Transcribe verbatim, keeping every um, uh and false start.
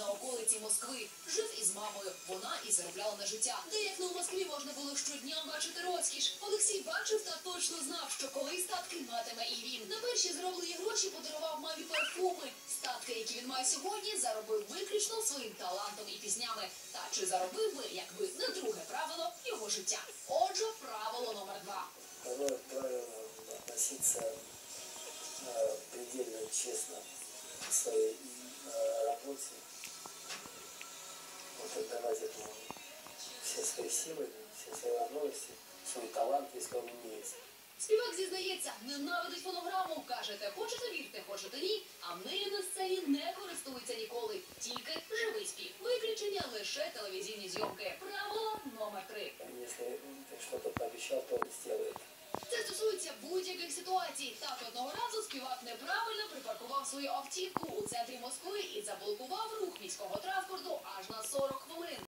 на околиці Москви. Жив із мамою. Вона і заробляла на життя. Де як не у Москві можна було щодня бачити розкіш. Олексій бачив та точно знав, що колись статки матиме і він. На перші зароблені гроші подарував мамі парфуми. Статки, які він має сьогодні, заробив виключно своїм талантом і піснями. Та чи заробив би, якби не друге правило його життя? Отже, правило номер два. Второе правило – относиться э, предельно честно к своей э, работе. Вот отдавать этому все свои силы, все свои возможности, свой талант, если он имеется. Співак зізнається, ненавидить фонограму. Каже, те хочете вірте, хочете ні, а нею на сцені не користується ніколи. Тільки живий спів. Виключення лише телевізійні зйомки. Правило номер три. Если ты что-то пообещал, то он сделает. Це стосується будь-яких ситуацій. Так, одного разу співак неправильно припаркував свою автівку у центрі Москви і заблокував рух